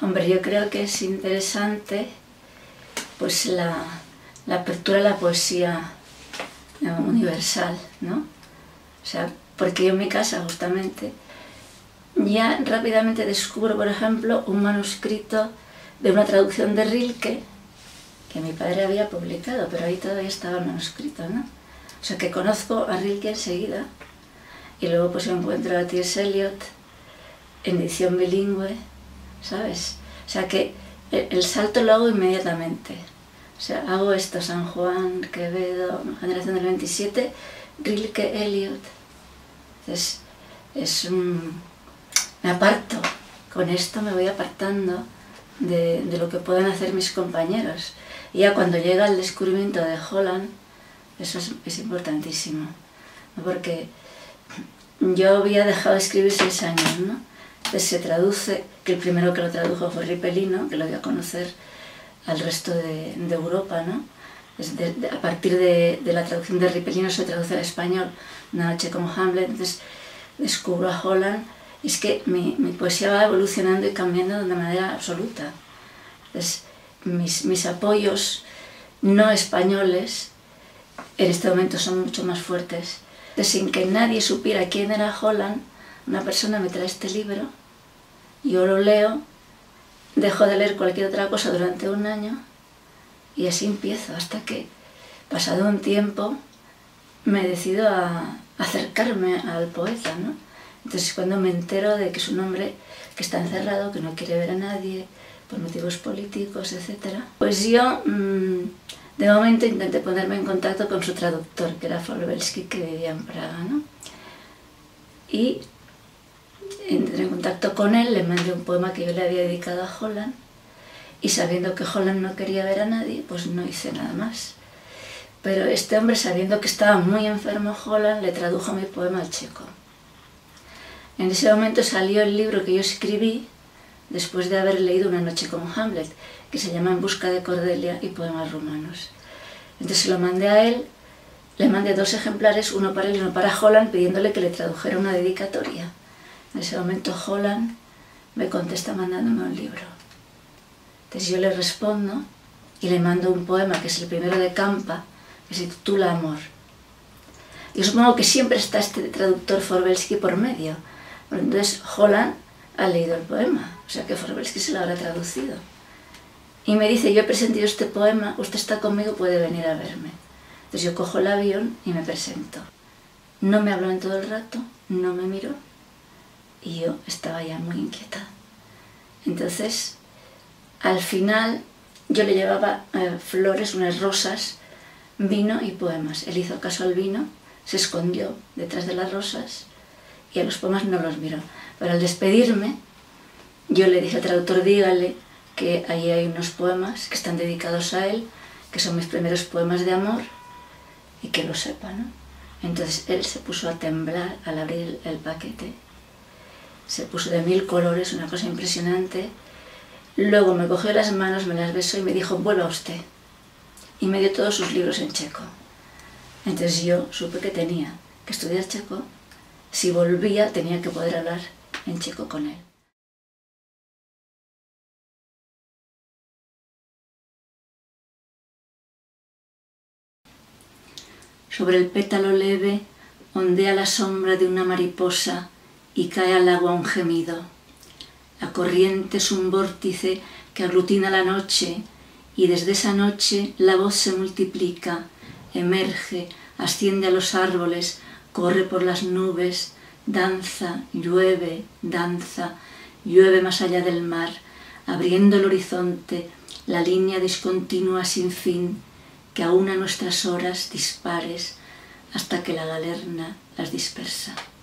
Hombre, yo creo que es interesante pues la apertura a la poesía universal, ¿no? O sea, porque yo en mi casa justamente ya rápidamente descubro, por ejemplo, un manuscrito de una traducción de Rilke que mi padre había publicado, pero ahí todavía estaba el manuscrito, ¿no? O sea, que conozco a Rilke enseguida y luego pues encuentro a T.S. Eliot en edición bilingüe, ¿sabes? O sea, que el salto lo hago inmediatamente. O sea, hago esto, San Juan, Quevedo, Generación del 27, Rilke, Eliot. Entonces, me aparto. Con esto me voy apartando de lo que pueden hacer mis compañeros. Y ya cuando llega el descubrimiento de Holland, eso es importantísimo, ¿no? Porque yo había dejado de escribir 6 años, ¿no? Entonces se traduce, que el primero que lo tradujo fue Ripelino, que lo dio a conocer al resto de Europa, ¿no? A partir de la traducción de Ripelino se traduce al español Una noche como Hamlet. Entonces descubro a Holland y es que mi poesía va evolucionando y cambiando de una manera absoluta. Entonces mis apoyos no españoles en este momento son mucho más fuertes. Entonces, sin que nadie supiera quién era Holland, una persona me trae este libro, yo lo leo, dejo de leer cualquier otra cosa durante un año y así empiezo, hasta que, pasado un tiempo, me decido a acercarme al poeta, ¿no? Entonces, cuando me entero de que es un hombre que está encerrado, que no quiere ver a nadie, por motivos políticos, etc., pues yo, de momento, intenté ponerme en contacto con su traductor, que era Forwelski, que vivía en Praga, ¿no? Y entré en contacto con él, le mandé un poema que yo le había dedicado a Holland, y sabiendo que Holland no quería ver a nadie, pues no hice nada más. Pero este hombre, sabiendo que estaba muy enfermo Holland, le tradujo mi poema al checo. En ese momento salió el libro que yo escribí después de haber leído Una noche como Hamlet, que se llama En busca de Cordelia y poemas rumanos. Entonces se lo mandé a él, le mandé 2 ejemplares, uno para él y uno para Holland, pidiéndole que le tradujera una dedicatoria. En ese momento Holland me contesta mandándome un libro. Entonces yo le respondo y le mando un poema, que es el primero de Campa, que se titula Amor. Yo supongo que siempre está este traductor Forwelski por medio. Entonces Holland ha leído el poema, o sea que Forwelski se lo habrá traducido. Y me dice, yo he presentado este poema, usted está conmigo, puede venir a verme. Entonces yo cojo el avión y me presento. No me habló en todo el rato, no me miró, y yo estaba ya muy inquieta. Entonces, al final, yo le llevaba flores, unas rosas, vino y poemas. Él hizo caso al vino, se escondió detrás de las rosas y a los poemas no los miró. Pero al despedirme, yo le dije al traductor, dígale que ahí hay unos poemas que están dedicados a él, que son mis primeros poemas de amor, y que lo sepa, ¿no? Entonces él se puso a temblar al abrir el paquete, se puso de 1000 colores, una cosa impresionante. Luego me cogió las manos, me las besó y me dijo, vuelva usted. Y me dio todos sus libros en checo. Entonces yo supe que tenía que estudiar checo. Si volvía, tenía que poder hablar en checo con él. Sobre el pétalo leve ondea la sombra de una mariposa y cae al agua un gemido. La corriente es un vórtice que aglutina la noche y desde esa noche la voz se multiplica, emerge, asciende a los árboles, corre por las nubes, danza, llueve más allá del mar, abriendo el horizonte, la línea discontinua sin fin, que aúna nuestras horas dispares hasta que la galerna las dispersa.